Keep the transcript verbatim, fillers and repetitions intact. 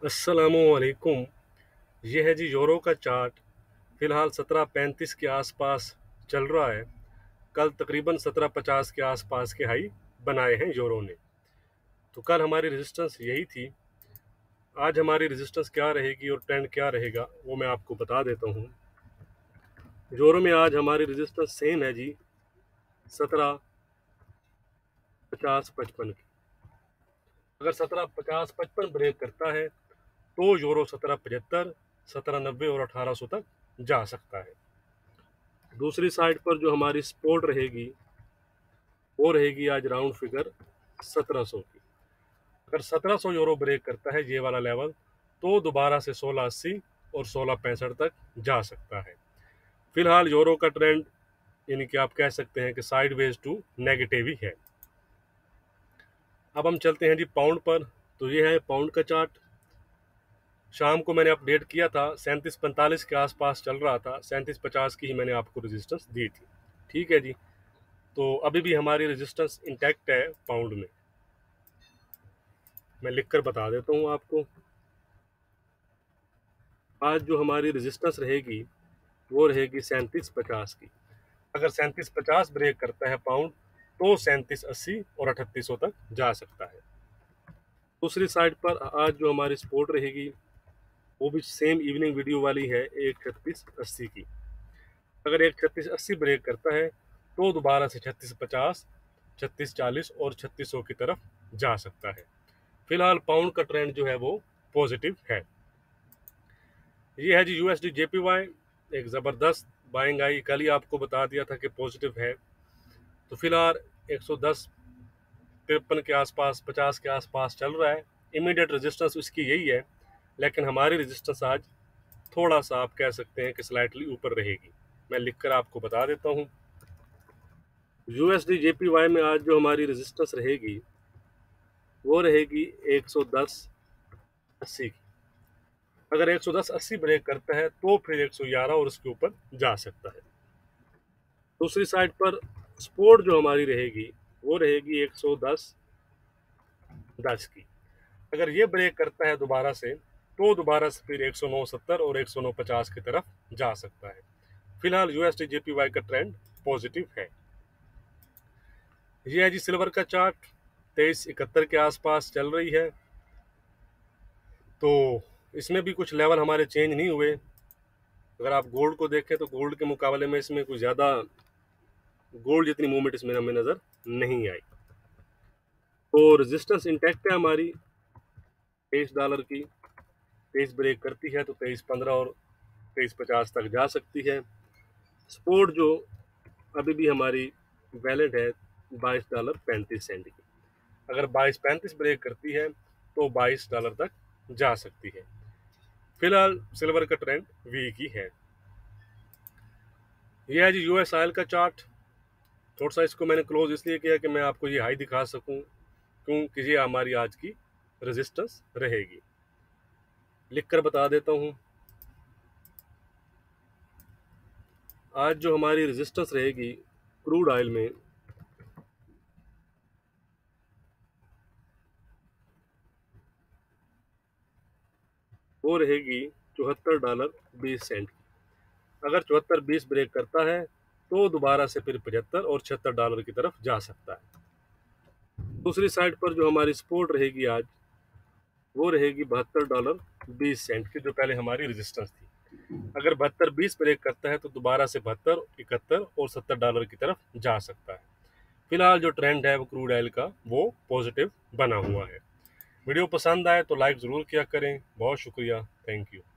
अस्सलामुअलैकुम। ये है जी यूरो का चार्ट। फ़िलहाल सत्रह पैंतीस के आसपास चल रहा है। कल तकरीबन सत्रह पचास के आसपास के हाई बनाए हैं यूरो ने। तो कल हमारी रेजिस्टेंस यही थी। आज हमारी रेजिस्टेंस क्या रहेगी और ट्रेंड क्या रहेगा वो मैं आपको बता देता हूँ। यूरो में आज हमारी रेजिस्टेंस सेम है जी, सत्रह पचास पचपन की। अगर सत्रह पचास पचपन ब्रेक करता है तो यूरो सत्रह पचहत्तर सत्रह नब्बे और अठारह सौ तक जा सकता है। दूसरी साइड पर जो हमारी सपोर्ट रहेगी वो रहेगी आज राउंड फिगर सत्रह सौ की। अगर सत्रह सौ यूरो ब्रेक करता है ये वाला लेवल तो दोबारा से सोलह अस्सी और सोलह पैंसठ तक जा सकता है। फिलहाल यूरो का ट्रेंड यानी कि आप कह सकते हैं कि साइडवेज टू नेगेटिव ही है। अब हम चलते हैं जी पाउंड पर। तो ये है पाउंड का चार्ट। शाम को मैंने अपडेट किया था, सैंतीस पैंतालीस के आसपास चल रहा था। सैंतीस पचास की ही मैंने आपको रेजिस्टेंस दी थी। ठीक है जी। तो अभी भी हमारी रेजिस्टेंस इंटैक्ट है पाउंड में। मैं लिखकर बता देता हूँ आपको। आज जो हमारी रेजिस्टेंस रहेगी वो रहेगी सैंतीस पचास की। अगर सैंतीस पचास ब्रेक करता है पाउंड तो सैंतीस अस्सी और अठतीस सौ तक जा सकता है। दूसरी साइड पर आज जो हमारी सपोर्ट रहेगी वो भी सेम इवनिंग वीडियो वाली है, एक छत्तीस अस्सी की। अगर एक छत्तीस अस्सी ब्रेक करता है तो दोबारा से छत्तीस पचास छत्तीस चालीस और छत्तीस सौ की तरफ जा सकता है। फिलहाल पाउंड का ट्रेंड जो है वो पॉजिटिव है। ये है जी यूएसडी जेपीवाई। एक ज़बरदस्त बाइंग आई, कल ही आपको बता दिया था कि पॉजिटिव है। तो फिलहाल एक सौ दस तिरपन के आसपास पचास के आसपास चल रहा है। इमीडिएट रेजिस्टेंस इसकी यही है, लेकिन हमारी रेजिस्टेंस आज थोड़ा सा आप कह सकते हैं कि स्लाइटली ऊपर रहेगी। मैं लिखकर आपको बता देता हूँ। यूएसडी जेपीवाई में आज जो हमारी रेजिस्टेंस रहेगी वो रहेगी एक सौ दस अस्सी की। अगर एक सौ दस अस्सी ब्रेक करता है तो फिर एक सौ ग्यारह और उसके ऊपर जा सकता है। दूसरी साइड पर सपोर्ट जो हमारी रहेगी वो रहेगी एक सौ दस दस की। अगर ये ब्रेक करता है दोबारा से तो दोबारा से फिर एक सौ नौ सत्तर और एक सौ नौ पचास की तरफ जा सकता है। फिलहाल यूएसडी जेपीवाई का ट्रेंड पॉजिटिव है। ये है जी सिल्वर का चार्ट। तेईस इकहत्तर के आसपास चल रही है। तो इसमें भी कुछ लेवल हमारे चेंज नहीं हुए। अगर आप गोल्ड को देखें तो गोल्ड के मुकाबले में इसमें कुछ ज़्यादा गोल्ड जितनी मूवमेंट इसमें हमें नज़र नहीं आई। तो रेजिस्टेंस इंटैक्ट है हमारी तेईस डॉलर की। तेईस ब्रेक करती है तो तेईस पंद्रह और तेईस पचास तक जा सकती है। सपोर्ट जो अभी भी हमारी वैलिड है बाईस डॉलर पैंतीस सेंट की। अगर बाईस पैंतीस ब्रेक करती है तो बाईस डॉलर तक जा सकती है। फिलहाल सिल्वर का ट्रेंड वीक ही है। यह है जी यूएस ऑयल का चार्ट। थोड़ा सा इसको मैंने क्लोज इसलिए किया कि मैं आपको ये हाई दिखा सकूं, क्योंकि ये हमारी आज की रेजिस्टेंस रहेगी। लिखकर बता देता हूं। आज जो हमारी रेजिस्टेंस रहेगी क्रूड ऑयल में वो रहेगी चौहत्तर डॉलर बीस सेंट। अगर चौहत्तर बीस ब्रेक करता है तो दोबारा से फिर पचहत्तर और छिहत्तर डॉलर की तरफ जा सकता है। दूसरी साइड पर जो हमारी सपोर्ट रहेगी आज वो रहेगी बहत्तर डॉलर बीस सेंट की, जो पहले हमारी रेजिस्टेंस थी। अगर बहत्तर बीस ब्रेक करता है तो दोबारा से बहत्तर इकहत्तर और सत्तर डॉलर की तरफ जा सकता है। फिलहाल जो ट्रेंड है वो क्रूड ऑयल का वो पॉजिटिव बना हुआ है। वीडियो पसंद आए तो लाइक ज़रूर किया करें। बहुत शुक्रिया। Thank you.